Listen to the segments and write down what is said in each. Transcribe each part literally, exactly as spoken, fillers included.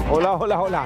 Hola, hola, hola.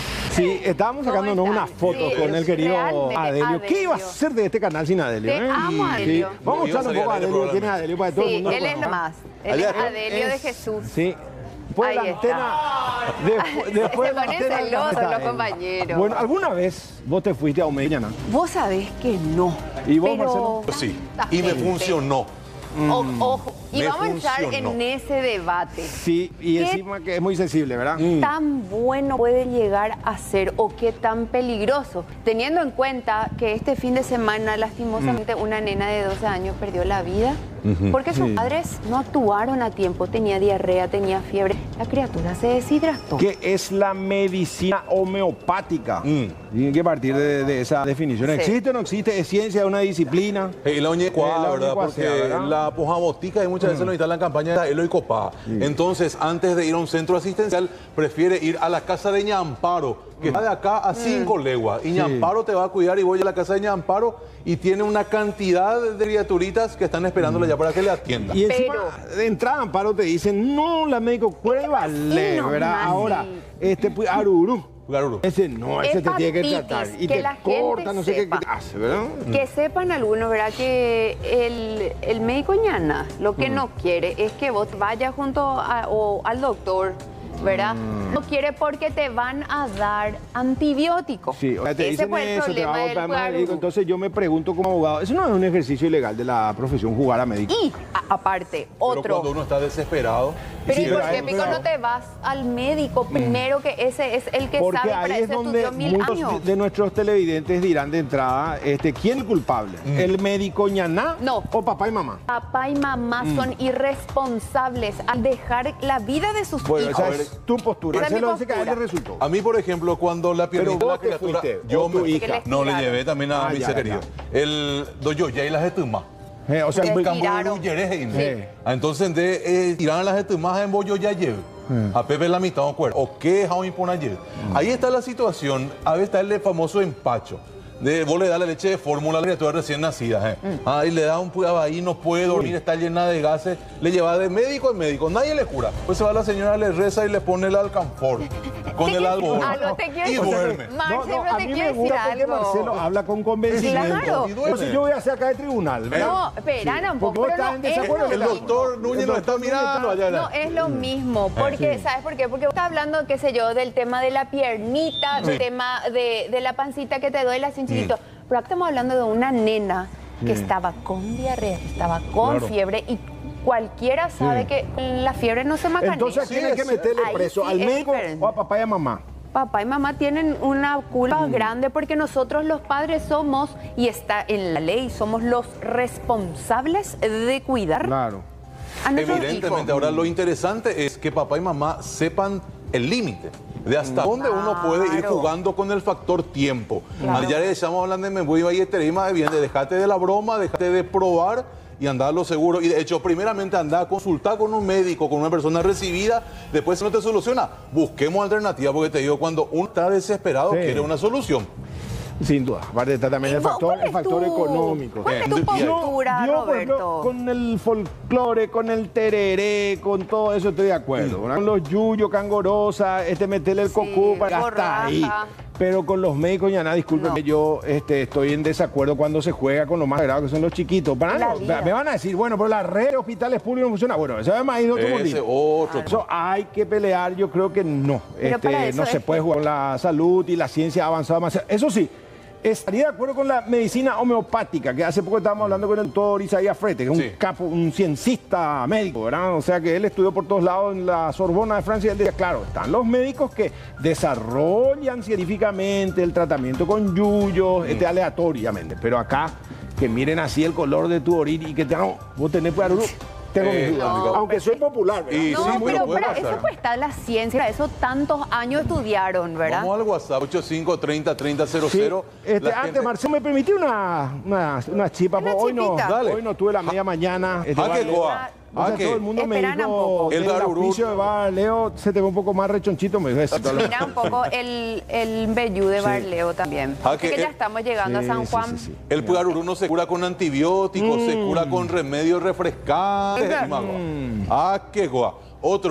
Sí, estábamos sacándonos una foto Sí, con el querido realmente, Adelio. Adelio. ¿Qué iba a hacer de este canal sin Adelio? Te eh? amo, Sí. Adelio. Vamos a Yo echar un salía poco a al aire Adelio. probablemente. ¿Quién es Adelio? Para que todo el Sí, mundo él es lo conozca. más. Él es Adelio Adelio de Es- Jesús. Sí. Después de la Ahí antena. Después, después de la Se ponen antena. celosos está los él. compañeros. Bueno, ¿alguna vez vos te fuiste a Omeñana? Vos sabés que no. ¿Y vos, pero... Marcelo? Sí, y me funcionó. O- ojo, y Me vamos a entrar funcionó. en ese debate. Sí, y ¿Qué encima que es muy sensible, ¿verdad? ¿Tan bueno puede llegar a ser o qué tan peligroso? Teniendo en cuenta que este fin de semana, lastimosamente, una nena de doce años perdió la vida porque sus Sí. padres no actuaron a tiempo. Tenía diarrea, tenía fiebre. La criatura se deshidrató. ¿Qué es la medicina homeopática? Mm. Tienen que partir de, de esa definición. Sí. ¿Existe o no existe? ¿Es ciencia, es una disciplina? Y la Eh, oñecuá, la ¿verdad? oñecuá Porque sea, ¿verdad? la pujamotica y muchas veces lo instalan en campaña de Elo y Copá. Entonces, antes de ir a un centro asistencial, prefiere ir a la casa de Ñamparo, que está de acá a cinco leguas. Y Ñamparo te va a cuidar y voy a la casa de Ñamparo y tiene una cantidad de criaturitas que están esperándole ya para que le atienda. Y encima, Pero- de entrada, Amparo te dicen, no, la médico, pruébale, nomás, ¿verdad? sí. Ahora, este, pues, arurú. Garuro. Ese no, ese te tiene que Hepatitis, tratar. Y que te la gente corta, no sé qué, sepa. qué te hace, ¿verdad? Que sepan algunos, ¿verdad? Que el, el médico ñana lo que no quiere es que vos vayas junto a- o al doctor, ¿verdad? No quiere porque te van a dar antibióticos. Sí, o sea, te Ese dicen fue el eso, te va problema a del volver médico. Puarurú. Entonces yo me pregunto como abogado, eso no es un ejercicio ilegal de la profesión jugar a médico. Y a- aparte, Pero otro. cuando uno está desesperado, Pero Sí, ¿y por pero qué ahí- pico pero- no te vas al médico primero, que ese es el que Porque sabe, para ahí es eso donde estudió mil muchos años? de nuestros televidentes dirán de entrada, este, ¿quién es el culpable? ¿El médico ñaná No. o papá y mamá? Papá y mamá Mm. son irresponsables al dejar la vida de sus Bueno, hijos. esa es tu postura. Esa es Se mi lo dice que a él le postura. resultó. a mí, por ejemplo, cuando la Pero piernita de la vos te criatura, fuiste, yo o tu me- hija. Que les no le tiraron. llevé también a Ah, mi ya, ser querido. El doyo ya y las etumas. Eh, o sea, Les pues, tiraron. Sí. Entonces, de, eh, tiraron las etumas en bollo ya lleve. A Pepe la mitad, no acuerdo. O qué, how impone ayer. Ahí está la situación. A veces está el famoso empacho. De, vos le das la leche de fórmula a la criatura recién nacida. Eh. Ahí le da un puñado ahí, no puede dormir, está llena de gases. Le lleva de médico en médico. Nadie le cura. Pues se va la señora, le reza y le pone el alcanfor con el algodón. Algo te quiero Y decir. duerme. Marcelo, a te mí me quiero decir gusta porque algo. Marcelo habla con convencimiento. Claro. Y duerme. Entonces yo voy a hacer acá de tribunal, ¿verdad? No, espera un Porque poco, vos pero estás no en es desacuerdo lo El con la- mismo. doctor Núñez lo está mirando allá. No es lo mismo, porque, sí. ¿sabes por qué? Porque vos estás hablando, qué sé yo, del tema de la piernita, del tema de, de la pancita que te duele, así chiquito. Pero acá estamos hablando de una nena que Sí. estaba con diarrea, que estaba con Claro. fiebre y cualquiera sabe Sí. que la fiebre no se macanea. Entonces, ¿a quién hay que es- meterle ahí preso? sí ¿Al es médico diferente. o a papá y a mamá? Papá y mamá tienen una culpa grande porque nosotros los padres somos, y está en la ley, somos los responsables de cuidar Claro. a nuestros Evidentemente, hijos. ahora lo interesante es que papá y mamá sepan el límite de hasta dónde uno puede ir Claro. jugando con el factor tiempo. Claro. Ayer estamos hablando de me voy a ir terima, bien, de dejate de la broma, dejate de probar y andar a lo seguro. Y de hecho, primeramente anda a consultar con un médico, con una persona recibida, después si no te soluciona, busquemos alternativas, porque te digo, cuando uno está desesperado, Sí. quiere una solución. Sin duda. Aparte está también el ¿Y vos, factor, cuál el es factor tu- económico. ¿Cuál es tu Yo- postura, Yo, por ejemplo, Roberto? con el folclore, con el tereré, con todo eso estoy de acuerdo. ¿verdad? Con los yuyos, cangorosa, este meterle el Sí, cocú para hasta borraja. ahí. Pero con los médicos ya nada, discúlpenme, No. yo este, estoy en desacuerdo cuando se juega con los más graves que son los chiquitos. Para La no, vida. me van a decir, bueno, pero la red de hospitales públicos no funciona. Bueno, eso es más de otro Ese mundillo. otro. Eso hay que pelear, yo creo que no. Pero Este, para eso no se es- puede jugar con la salud y la ciencia ha avanzado demasiado. Eso sí, estaría de acuerdo con la medicina homeopática, que hace poco estábamos hablando con el doctor Isaías Frete, que es Sí. un capo, un ciencista médico, ¿verdad? O sea que él estudió por todos lados en la Sorbona de Francia y él decía, claro, están los médicos que desarrollan científicamente el tratamiento con yuyos, este, aleatoriamente, pero acá, que miren así el color de tu orina y que te hagan, vos tenés puarurú, tengo Eh, mis dudas. no, aunque soy popular, ¿verdad? Y No, sí, pero bueno, puede para pasar. eso pues está la ciencia, para eso tantos años estudiaron, ¿verdad? Vamos al WhatsApp, ocho cinco treinta treinta cero Sí, cero. este, La antes, gente- Marcelo, me permití una, una, una chipa, Una porque hoy no, chipita. Dale. hoy no tuve la media mañana. Este, Ah, va, qué Leo. goa. O sea, Ah, que- todo el mundo me Esperan un dijo, poco. El el garurú. auspicio de Bar Leo se te ve un poco más rechonchito, me dijo eso. Mira un poco el, el vellú de Barleo también. Ah, Porque que ya el- estamos llegando Sí, a San sí, Juan. sí, sí. El pugarurú no se cura con antibióticos, se Mm. cura con remedios refrescantes. Claro. Magua. Ah, qué guay. Otro,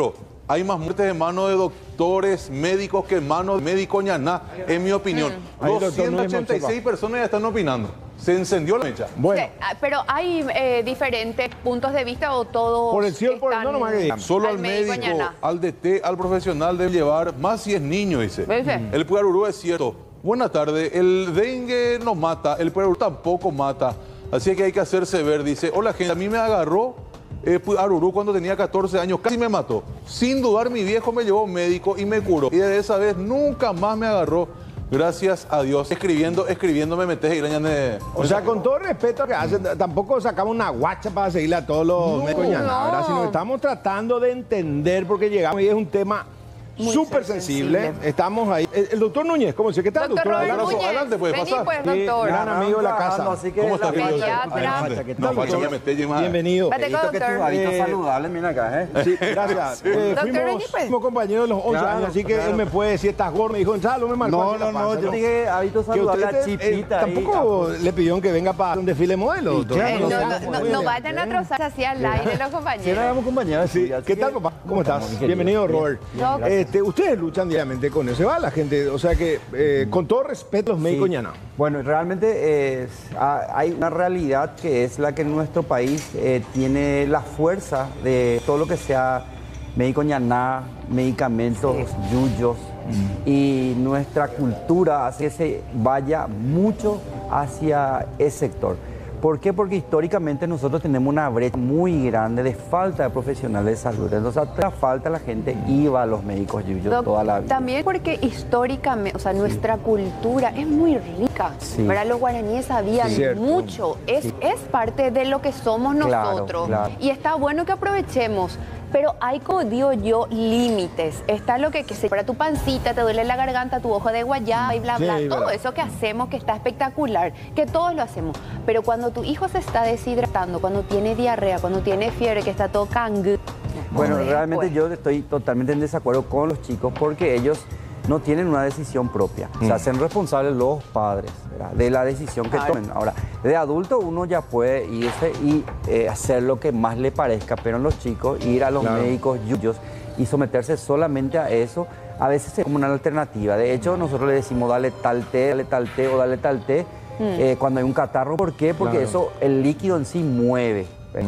hay más muertes de manos de doctores, médicos que en manos de médico ñaná, en mi opinión. Ahí, doctor, doscientas ochenta y seis personas ya están opinando. Se encendió la mecha. Bueno, Sí, ah, pero hay eh, diferentes puntos de vista o todos por el sí o por el no, nomás que digamos. Solo al al médico médico, ñaná. al D T, al profesional debe llevar, más si es niño, dice. ¿Ves? El puarurú es cierto. Buenas tardes, el dengue nos mata, el puarurú tampoco mata. Así que hay que hacerse ver, dice. Hola gente, a mí me agarró eh, puarurú cuando tenía catorce años, casi me mató. Sin dudar mi viejo me llevó a un médico y me curó. Y desde esa vez nunca más me agarró. Gracias a Dios. Escribiendo, escribiendo me metes y de... o sea, con todo el respeto que hacen, tampoco sacamos una guacha para seguirle a todos los No, médicos ñaná, ¿verdad? no. Sino que estamos tratando de entender porque llegamos y es un tema Muy súper sensible. sensible. Estamos ahí. El, el doctor Núñez, ¿cómo dice? ¿Qué tal, Doctor doctor? Robert Abrazo, Núñez, adelante, puede vení pasar. pues, Sí, doctor. gran amigo de la casa. Así que ¿Cómo está, la querido? pediatra. Adelante. ¿Qué No, tal, falta doctor? que me esté llamando. Bienvenido. Vete con Edito, que tus doctor. hábitos Eh, saludables, mira acá, ¿eh? Sí, gracias. Eh, Doctor, fuimos, vení, pues. fuimos compañeros de los once Claro, años, así que claro. él me puede decir, estás gordo. Me dijo, Gonzalo, me marcó. No, así la no, no, panza, yo dije hábitos Que saludables a ustedes, eh, Chipita. ahí, tampoco a- le pidieron que venga para un desfile modelo, doctor. claro, Eh, no no, sé, no, muy no, bien. no vayan a trozar así al aire los Si no compañeros. éramos compañeros. Sí. sí, así ¿Qué que- tal, papá? ¿Cómo estás? mi querido? Bienvenido, Bien. Robert. Bien, Este, ustedes luchan diariamente con eso, va la gente. O sea que, eh, con todo respeto, los médicos Sí. ñaná. Bueno, realmente es- ha- hay una realidad que es la que en nuestro país eh, tiene la fuerza de todo lo que sea médico ñaná, medicamentos, yuyos, y nuestra cultura hace que se vaya mucho hacia ese sector. ¿Por qué? Porque históricamente nosotros tenemos una brecha muy grande de falta de profesionales de salud. Entonces, a falta la gente iba a los médicos yuyos Doc, toda la vida. También porque históricamente, o sea, nuestra cultura es muy rica. Sí. ¿Verdad? Los guaraníes sabían Sí. Cierto. mucho. Es, Sí. es parte de lo que somos Claro, nosotros. claro. Y está bueno que aprovechemos. Pero hay, como digo yo, límites. Está lo que, que se para tu pancita, te duele la garganta, tu ojo de guayaba y bla, Sí, bla. Todo verdad. eso que hacemos que está espectacular, que todos lo hacemos. Pero cuando tu hijo se está deshidratando, cuando tiene diarrea, cuando tiene fiebre, que está todo cangu. Bueno, joder, realmente pues. yo estoy totalmente en desacuerdo con los chicos porque ellos no tienen una decisión propia. Se hacen responsables los padres, ¿verdad?, de la decisión que Claro. tomen. Ahora, de adulto uno ya puede irse y eh, hacer lo que más le parezca, pero en los chicos ir a los Claro. médicos yuyos y someterse solamente a eso, a veces es como una alternativa. De hecho, nosotros le decimos dale tal té, dale tal té o dale tal té eh, cuando hay un catarro. ¿Por qué? Porque Claro. eso, el líquido en sí mueve.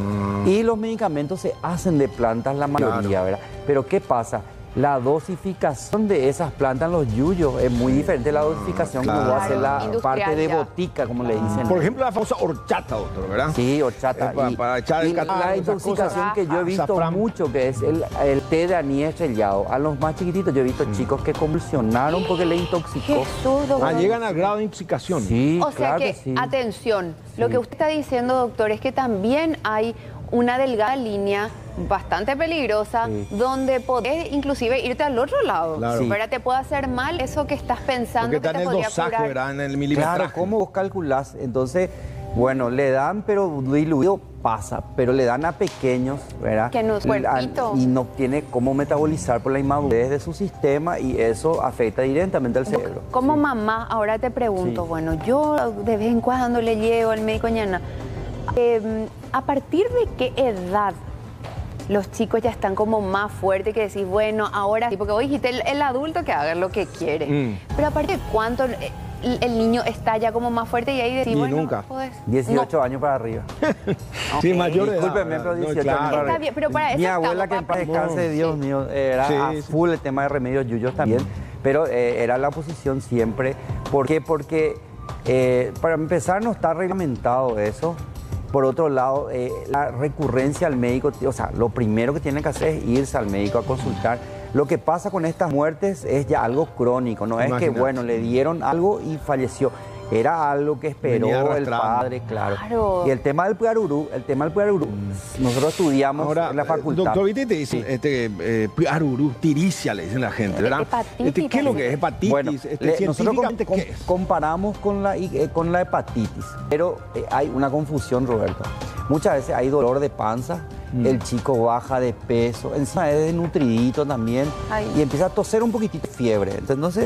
Y los medicamentos se hacen de plantas la mayoría, ¿verdad? Pero ¿qué pasa? La dosificación de esas plantas en los yuyos es muy diferente a la dosificación Claro. que uno hace la Industrial parte de ya. botica, como le dicen. Por ejemplo, la famosa horchata, doctor, ¿verdad? Sí, horchata. Eh, pa- y para echar el y catarro, la esas intoxicación cosas. que yo he visto Azafrán. mucho, que es el, el té de anís estrellado. A los más chiquititos yo he visto chicos que convulsionaron porque le intoxicó. Jesús, doctor. Ah, llegan al grado de intoxicación. Sí, O sea claro que, que sí. atención, lo que usted está diciendo, doctor, es que también hay una delgada línea bastante peligrosa Sí. donde podés inclusive irte al otro lado. Claro. Sí. ¿Verdad? Te puede hacer mal eso que estás pensando Porque que está te en el podría dosaje, curar. ¿verdad? En el milimetraje. Claro, ¿cómo vos calculás? Entonces, bueno, le dan, pero diluido pasa, pero le dan a pequeños, ¿verdad? Que no es cuerpito. Y no tiene cómo metabolizar por la inmadurez de su sistema y eso afecta directamente al cerebro. Como Sí. mamá, ahora te pregunto, Sí. bueno, yo de vez en cuando le llevo al médico ñana. Eh, ¿A partir de qué edad los chicos ya están como más fuertes que decís, bueno, ahora sí? Porque vos dijiste el, el adulto que haga lo que quiere. Mm. Pero ¿a partir de cuánto eh, el, el niño está ya como más fuerte y ahí decís, Y bueno, nunca. podés- dieciocho no. años para arriba. Sí, mayor de edad, Discúlpeme, ¿verdad? pero No, dieciocho claro. años para Está arriba. bien, pero para eso Mi abuela, estamos, que en paz papá. descanse, Dios mío, era Sí, a sí. full el tema de remedios yuyos también, pero eh, era la posición siempre. ¿Por qué? Porque eh, para empezar no está reglamentado eso. Por otro lado, eh, la recurrencia al médico, o sea, lo primero que tienen que hacer es irse al médico a consultar. Lo que pasa con estas muertes es ya algo crónico, no es que, Imagínate. bueno, le dieron algo y falleció. Era algo que esperó Venía el arrastrando. padre, claro. Claro. Y el tema del puarurú, el tema del puarurú, nosotros estudiamos Ahora, en la facultad. doctor Viti te dice, este, eh, arurú, tiricia, le dicen la gente, ¿verdad? Hepatitis, Este, ¿qué es lo que es hepatitis? Bueno, Este, le- nosotros com- científicamente, com- ¿qué es? comparamos con la, eh, con la hepatitis, pero eh, hay una confusión, Roberto. Muchas veces hay dolor de panza, Mm. el chico baja de peso, encima es desnutridito también, Ay. y empieza a toser un poquitito, fiebre. Entonces,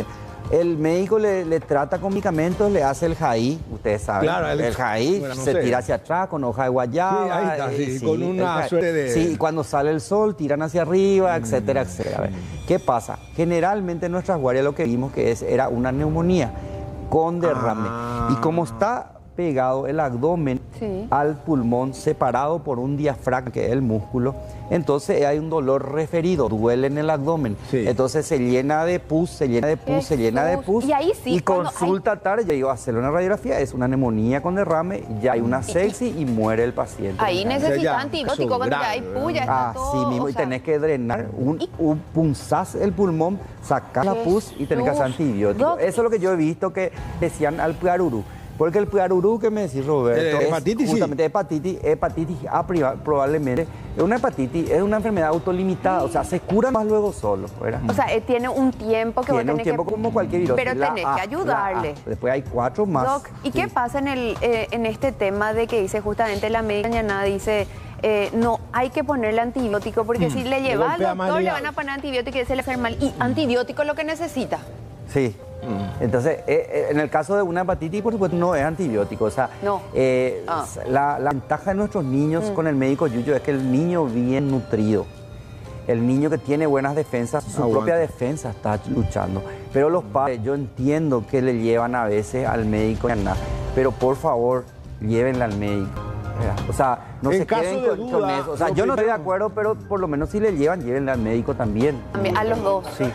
El médico le, le trata con medicamentos, le hace el jaí, ustedes saben. Claro, el, el jaí bueno, no se sé. tira hacia atrás con hoja de guayaba. Sí, ahí está, eh, sí, con una el suerte de- Sí, y cuando sale el sol tiran hacia arriba, etcétera, etcétera. A ver, ¿qué pasa? Generalmente en nuestras guardias lo que vimos que es, era una neumonía con derrame. Ah. Y como está pegado el abdomen Sí. al pulmón, separado por un diafragma, que es el músculo, entonces hay un dolor referido, duele en el abdomen. Sí. Entonces se llena de pus, se llena de pus, se llena de pus. Jesús. Y ahí sí, Y cuando consulta tarde, yo digo, hacerle una radiografía, es una neumonía con derrame, ya hay una sepsis y muere el paciente. Ahí sea, necesitas ya, antibiótico eso cuando ya grave, hay ¿verdad? puya, está Así todo. mismo, o y sea, tenés que drenar, un, y- un punzás el pulmón, sacar la pus y tenés que hacer Jesús. antibiótico. Doc, Eso es lo que yo he visto que decían al puarurú. Porque el puarurú que me decís, Roberto, Eh, es hepatitis, sí. justamente hepatitis, hepatitis A priva- probablemente. Es una hepatitis, es una enfermedad autolimitada, o sea, se cura más luego solo, ¿verdad? O sea, eh, tiene un tiempo que vos Tiene un tenés tiempo que... como cualquier virus. Pero La tenés que A, ayudarle. la A. Después hay cuatro más. Doc, ¿y qué Sí. pasa en, el, eh, en este tema de que dice justamente la médica mañana dice, eh, no, hay que ponerle antibiótico porque si le lleva al golpea más doctor el le hígado. van a poner antibiótico y se le hace mal. Y antibiótico es lo que necesita. Sí. Entonces, eh, eh, en el caso de una hepatitis, por supuesto, no es antibiótico. O sea, No. eh, Ah. la, la ventaja de nuestros niños con el médico Yuyo es que el niño bien nutrido, el niño que tiene buenas defensas, su Aguanta. propia defensa está luchando. Pero los padres, yo entiendo que le llevan a veces al médico, pero por favor, llévenla al médico. ¿verdad? O sea, no En se caso queden de con, con duda, eso. O sea, lo yo no estoy de primero- acuerdo, pero por lo menos si le llevan, llévenla al médico también. También, a los dos. Sí.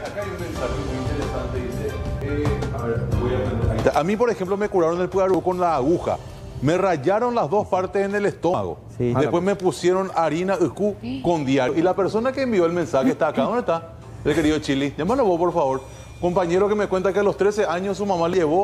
A mí, por ejemplo, me curaron el puarú con la aguja. Me rayaron las dos partes en el estómago. Sí. Después me pusieron harina ucu con diario. Y la persona que envió el mensaje está acá. ¿Dónde está? El querido Chili. Llámalo vos, por favor. Compañero que me cuenta que a los trece años su mamá le llevó.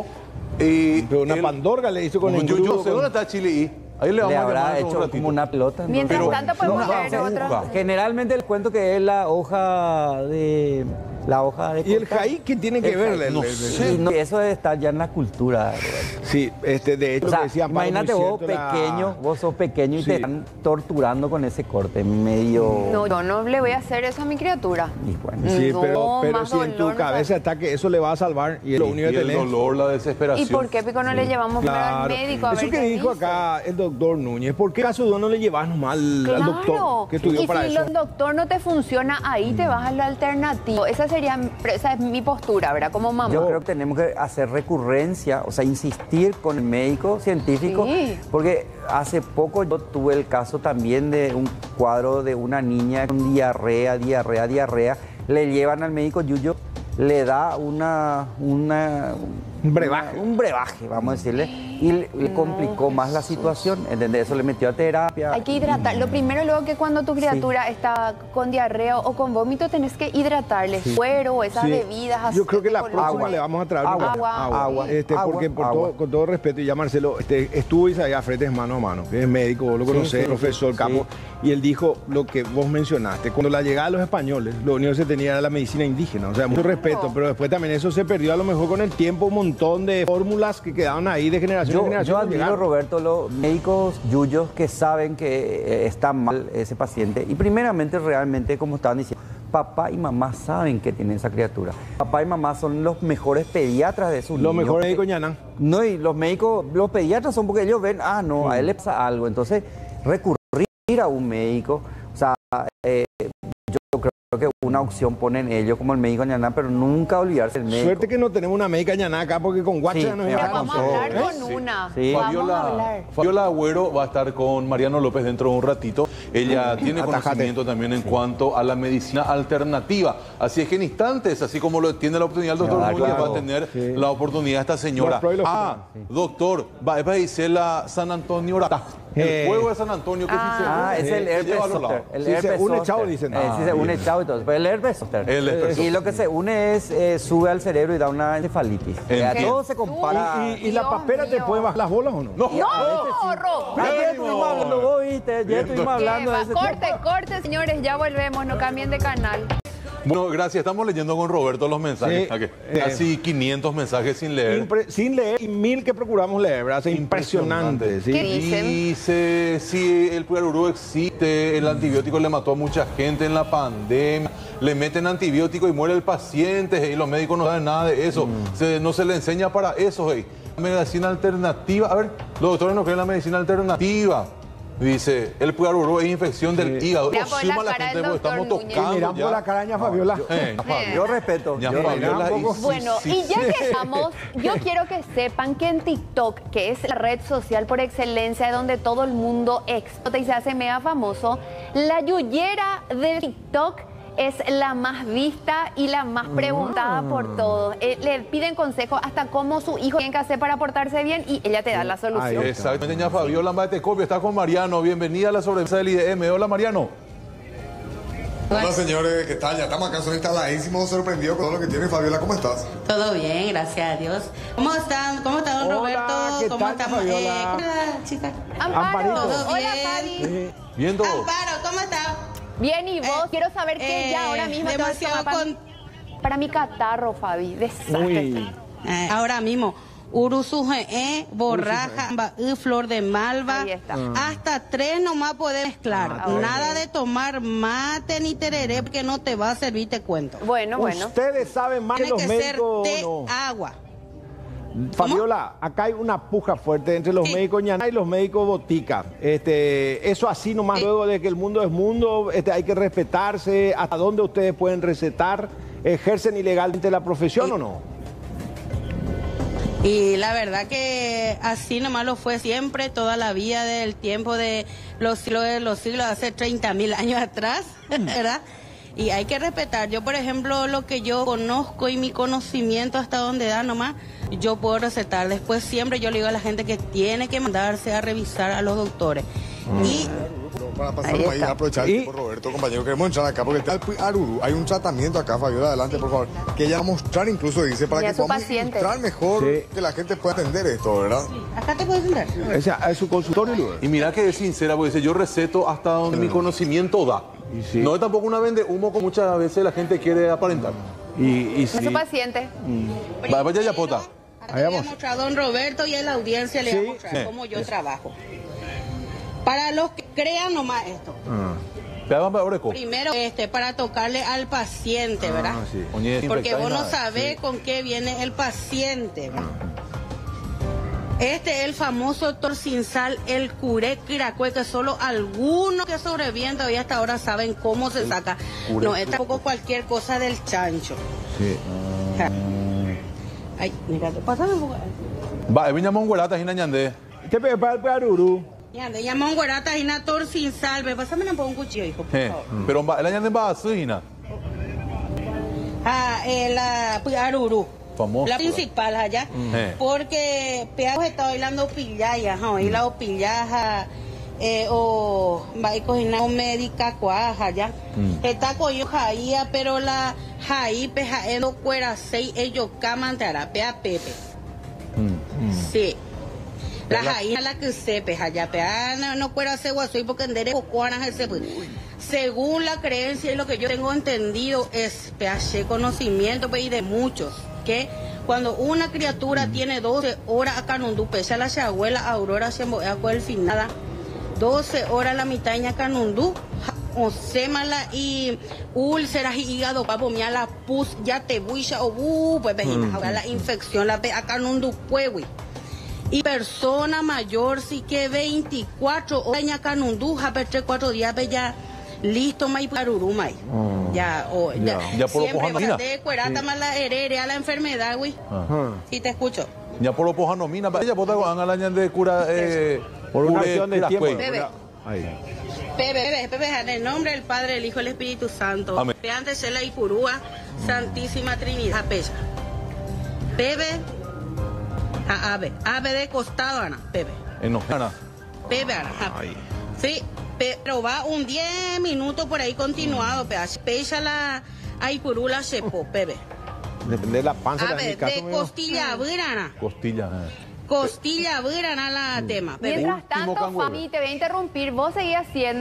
Y Pero una él- pandorga le hizo con yo, el yo engrudo, sé con- dónde está Chili. Ahí le vamos Le a llamar habrá en un hecho ratito. como una pelota. ¿no? Mientras Pero tanto podemos una leer otra. aguja. Generalmente les cuento que es la hoja de... La hoja de ¿Y el cortar. jaí qué tiene que El ver? jaí. El- No el- el- sé. Y no, eso está ya en la cultura, Roberto. Sí, este, de hecho, O lo sea, que decía Pablo, imagínate muy vos cierto, la- pequeño, vos sos pequeño y Sí. te están torturando con ese corte medio... No, yo no le voy a hacer eso a mi criatura. Y bueno, Sí, No, pero, pero más si en tu dolor, cabeza está que eso le va a salvar y es lo único Y que el tenés. dolor, la ¿Y desesperación. por qué Pico no le llevamos primero al Claro. médico a Eso ver que qué dijo dice? acá el doctor Núñez, ¿por qué caso de no le llevas nomás al, al Claro. doctor que estudió y para si eso? el doctor no te funciona, ahí te vas a lo alternativo. Esa sería, esa es mi postura, ¿verdad? Como mamá. yo creo que tenemos que hacer recurrencia, o sea, insistir con el médico científico, Sí. porque hace poco yo tuve el caso también de un cuadro de una niña con diarrea, diarrea, diarrea, le llevan al médico Yuyo, le da una, una Un brebaje. una- un brebaje, vamos a decirle, y le, le complicó más la situación, ¿entendés? Eso le metió a terapia. Hay que hidratar. Lo primero luego que cuando tu criatura está con diarrea o con vómito, tenés que hidratarle. Suero, esas Sí. bebidas así. Yo creo que la de próxima colores. le vamos a traer Agua, una- agua, agua, Este, agua, porque por agua. todo- con todo respeto, y ya Marcelo, este, estuvo Isaías Fretes mano a mano, que es médico, vos lo Sí, conocés, sí, profesor sí. capo, y él dijo lo que vos mencionaste. Cuando la llegada de los españoles, lo único que se tenía era la medicina indígena, o sea, mucho respeto, pero después también eso se perdió a lo mejor con el tiempo, un montón de fórmulas que quedaban ahí de generación Yo, en generación. yo no admiro, llegaron. Roberto, los médicos yuyos que saben que eh, está mal ese paciente. Y primeramente, realmente, como estaban diciendo, papá y mamá saben que tiene esa criatura. Papá y mamá son los mejores pediatras de su Los niño. mejores médicos Ñanán. No, y los médicos, los pediatras son porque ellos ven, ah, no, a él le pasa algo. Entonces, recurrir a un médico, o sea, eh, yo creo que una opción ponen ellos como el médico Ñaná, pero nunca olvidarse del médico. Suerte que no tenemos una médica Ñaná acá, porque con Guacha Sí, ya nos me iba Pero a vamos a contar. hablar ¿Eh? con una. Sí. Vamos a Fabiola, hablar. Fabiola Agüero va a estar con Mariano López dentro de un ratito. Ella tiene Atajate. conocimiento también en cuanto a la medicina alternativa. Así es que en instantes, así como lo tiene la oportunidad el doctor Claro, Núñez, claro. va a tener Sí. la oportunidad esta señora. Los pros y los Ah, doctor, va va a decir la San Antonio Ora. El Eh. fuego de San Antonio que sí se Ah, es el se herpes lleva a los zóster. lados. El Sí, se herpes une zóster. chao, dicen. Eh, Ah, sí, se une bien. chao y todo. Pero el herpes zóster. El herpes Y lo que se une es, eh, sube al cerebro y da una encefalitis. Eh, a Entiendo. todo se compara. ¿Y, y la Dios papera te mío. puede bajar las bolas o no? No, No, Roberto. Ayer estuvimos hablando, vos viste, ayer estuvimos hablando de ese Corte, tema. corte, señores, ya volvemos, no cambien de canal. Bueno, gracias. Estamos leyendo con Roberto los mensajes. Sí, Okay. eh, Casi quinientos mensajes sin leer. Impre- sin leer y mil que procuramos leer, ¿verdad? Es impresionante. ¿sí? ¿Qué dicen? Dice, si el Puerurú existe, el antibiótico le mató a mucha gente en la pandemia, le meten antibiótico y muere el paciente, y los médicos no saben nada de eso, Mm. se, no se le enseña para eso. Hey. Medicina alternativa, a ver, los doctores no creen en la medicina alternativa. Dice, el Puerurú es infección del Sí. hígado. Mira No por suma la la cara gente del porque estamos doctor Núñez. tocando Miramos ya. la caraña, Fabiola. Eh, Eh. Yo respeto. Ya yo Fabiola respeto. y- sí, Bueno, sí, y ya sí. que estamos, yo quiero que sepan que en TikTok, que es la red social por excelencia donde todo el mundo explota y se hace mega famoso, la yuyera de TikTok es la más vista y la más preguntada por todos. Eh, le piden consejos hasta cómo su hijo tiene que hacer para portarse bien y ella te da la solución. Ahí Exactamente, ya Fabiola Matecopio está con Mariano. Bienvenida a la sobremesa del I D M. Hola, Mariano. Hola señores, ¿qué tal? Ya estamos acá, son instaladísimos, sorprendidos con todo lo que tiene. Fabiola, ¿cómo estás? Todo bien, gracias a Dios. ¿Cómo están? ¿Cómo está don Hola, Roberto? ¿qué ¿Cómo tal, estamos? Fabiola? ¿Cómo está, chica? Amparo, Amparito. ¿Todo hola bien? Fabi. Viendo. Amparo, ¿cómo está? Bien, y vos, Eh, quiero saber que eh, ya ahora mismo te vas a demasiado tomar para, con- para mi catarro, Fabi. Desastre. Uy. Eh, ahora mismo, Urusuje, borraja, Ambaí, flor de malva. Ahí está. Hasta tres nomás podés mezclar. Ah, Nada de tomar mate ni tereré porque no te va a servir, te cuento. Bueno, bueno. Ustedes saben más que Tiene los que ser médicos. té, ¿O no? agua. Fabiola, acá hay una puja fuerte entre los Sí. médicos ñaná y los médicos botica. Este, eso así nomás, Sí. luego de que el mundo es mundo, este, hay que respetarse. ¿Hasta dónde ustedes pueden recetar? ¿Ejercen ilegalmente la profesión Sí. o no? Y la verdad que así nomás lo fue siempre, toda la vida del tiempo de los siglos de los siglos, hace treinta mil años atrás, ¿verdad? Y hay que respetar. Yo, por ejemplo, lo que yo conozco y mi conocimiento hasta donde da nomás, yo puedo recetar. Después siempre yo le digo a la gente que tiene que mandarse a revisar a los doctores. Y Para pasar Ahí ahí, está. aprovechar el Y- tiempo, Roberto, compañero, queremos entrar acá porque está el Aruru. Hay un tratamiento acá, Fabiola, adelante, por favor, que ella va a mostrar incluso, dice, para Y a que su podamos paciente. ilustrar mejor, Sí. que la gente pueda entender esto, ¿verdad? acá te puedes sentar. Ese es su consultorio, luego. Y mira que es sincera, porque dice, yo receto hasta donde mi conocimiento da. Y sí. No es tampoco una vende humo como muchas veces la gente quiere aparentar. Y, y Es sí. su paciente. Va- Vaya ya, Pota. Acá Ahí le voy a vamos. mostrar a don Roberto y a la audiencia le Sí. voy a mostrar Sí. cómo yo trabajo. Para los que crean nomás esto. Vean, Oreco. Primero, este, para tocarle al paciente, ¿verdad? Ah, sí. Oye, Porque desinfectar y vos no nada. sabés con qué viene el paciente. ¿verdad? Este es el famoso torcinsal, el curé quiracue, que solo algunos que sobreviven todavía hasta ahora saben cómo se saca. curé No, es tampoco cualquier cosa del chancho. Sí. Ja. Ay, mira, pásame un poco. Va, viña monguerata y nañandé. ¿Qué pe- para el Paruru? Ya, de llamón guarata y una torcinsal. Ve, pásame un poco un cuchillo, hijo, por Eh, favor. Pero va- el nañandé va a su hina. Ah, eh, la Piaruru. Famosa. La principal allá. Eh. Porque Piago está bailando pillaya, ¿no? Y la pillaja eh, o va a cocinar médica cuaja ya. Está cogido jaía, pero la jaí peja en cuera seis ellos caman terapia pepe. Sí. La jaí a la que se peja ya pea no, no cuera hacer guasoy porque en derecho cuanas ese pues. Según la creencia y lo que yo tengo entendido es peache conocimiento pues, y de muchos que cuando una criatura tiene doce horas acá en un pecha la abuela Aurora se el finada doce horas la mitaña canundú o semala y úlceras y hígado papo mía la pus ya te buisha o bu pues vejina ahora la infección la pe acá canundú puewi y persona mayor sí que veinticuatro horas ya canundú ja per tres cuatro días ve ya listo mai paruru mai ya o ya, Ya por lo siempre pojano, mira. de cuerata más la herere a la enfermedad güey Ajá. sí te escucho. Ya por lo pojano mina. Ella pota con la nañandé cura. Eh, Por una cure acción de quiracue. tiempo. Bebe. Ahí. Pepe, Pepe, Pepe, en el nombre del Padre, el Hijo y el Espíritu Santo. Amén. Antes de la Ipurúa, Santísima Trinidad, Pecha. Pepe, a ave, ave de costado, Ana, Pepe. Enojana. Pepe, Ana. ja. Sí, pero va un diez minutos por ahí continuado, Pepe. Pecha la a Ipurú la Chepo, Pepe. Depende de la panza. en mi Ave caso, de mío. costilla, Ana. Costilla. eh. Costilla, Ana la tema, Pepe. Mientras Último tanto, canguro. Fabi, te voy a interrumpir. Vos seguís haciendo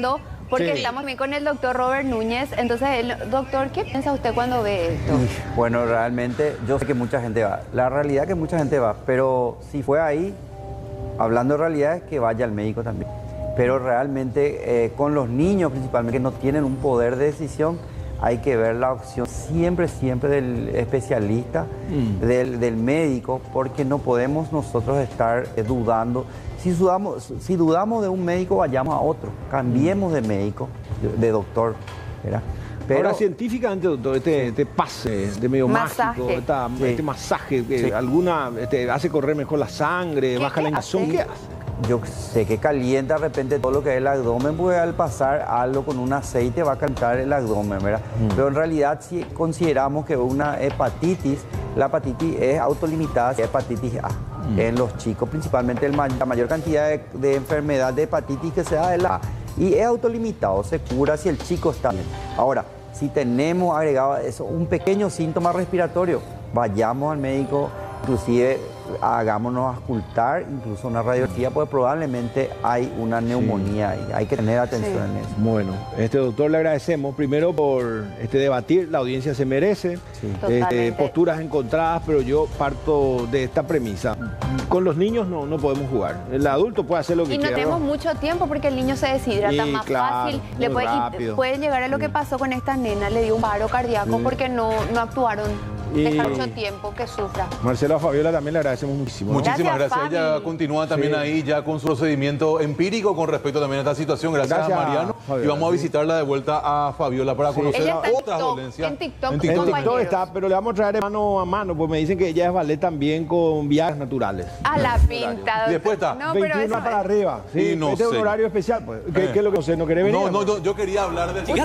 porque Sí. estamos también con el doctor Robert Núñez. Entonces, el, doctor, ¿qué piensa usted cuando ve esto? Bueno, realmente yo sé que mucha gente va. La realidad es que mucha gente va, pero si fue ahí, hablando de realidad, es que vaya al médico también. Pero realmente eh, con los niños principalmente que no tienen un poder de decisión, hay que ver la opción siempre, siempre del especialista, mm. del, del médico, porque no podemos nosotros estar eh, dudando. Si dudamos, si dudamos de un médico, vayamos a otro, cambiemos de médico, de, de doctor, ¿verdad? Pero, ahora, científicamente, doctor, este, este pase de medio masaje. mágico, esta, Sí. este masaje que Sí. alguna este, hace correr mejor la sangre, baja la hinchazón, ¿qué hace? Yo sé que calienta de repente todo lo que es el abdomen, porque al pasar algo con un aceite va a calentar el abdomen, ¿verdad? Mm. Pero en realidad si consideramos que una hepatitis, la hepatitis es autolimitada, es hepatitis A. Mm. En los chicos, principalmente el, la mayor cantidad de, de enfermedad de hepatitis que se da es la A. Y es autolimitado, se cura si el chico está bien. Ahora, si tenemos agregado eso, un pequeño síntoma respiratorio, vayamos al médico, inclusive hagámonos auscultar, incluso una radiografía, porque probablemente hay una neumonía ahí. Hay que tener atención Sí. en eso. Bueno, este doctor le agradecemos primero por este debatir, la audiencia se merece, Sí. este, Totalmente. posturas encontradas, pero yo parto de esta premisa. Con los niños no, no podemos jugar. El adulto puede hacer lo que Y no quiera. tenemos mucho tiempo porque el niño se deshidrata Sí, más claro, fácil. muy Le puede, y rápido. puede llegar a lo que pasó con esta nena, le dio un paro cardíaco porque no, no actuaron. Y- Dejar mucho tiempo que sufra. Marcelo, a Fabiola también le agradecemos muchísimo. ¿no? Muchísimas Gracias, gracias. Ella Fabi. continúa también Sí. ahí ya con su procedimiento empírico con respecto también a esta situación. Gracias, Gracias, a Mariano. Fabiola, y vamos a sí. visitarla de vuelta a Fabiola para Sí. conocer Ella está en otras TikTok, dolencias. en TikTok, En compañeros. TikTok está, pero le vamos a traer mano a mano, pues me dicen que ella es ballet también con viajes naturales. A la pinta. Y después está No, pero veintiuno eso para arriba. Sí, Y no este es un sé. horario especial. Pues. ¿Qué, Eh. qué es lo que usted no quiere venir? No, no, yo, yo quería hablar de...